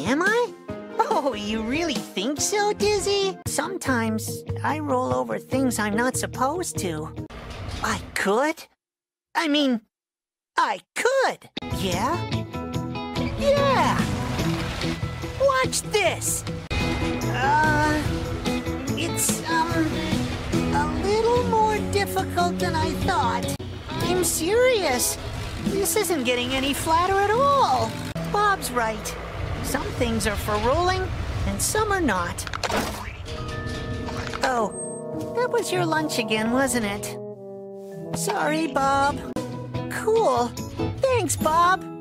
Am I? Oh, you really think so, Dizzy? Sometimes I roll over things I'm not supposed to. I could? I mean, I could! Yeah? Yeah! Watch this! It's, a little more difficult than I thought. I'm serious. This isn't getting any flatter at all. Bob's right. Some things are for rolling, and some are not. Oh, that was your lunch again, wasn't it? Sorry, Bob. Cool. Thanks, Bob.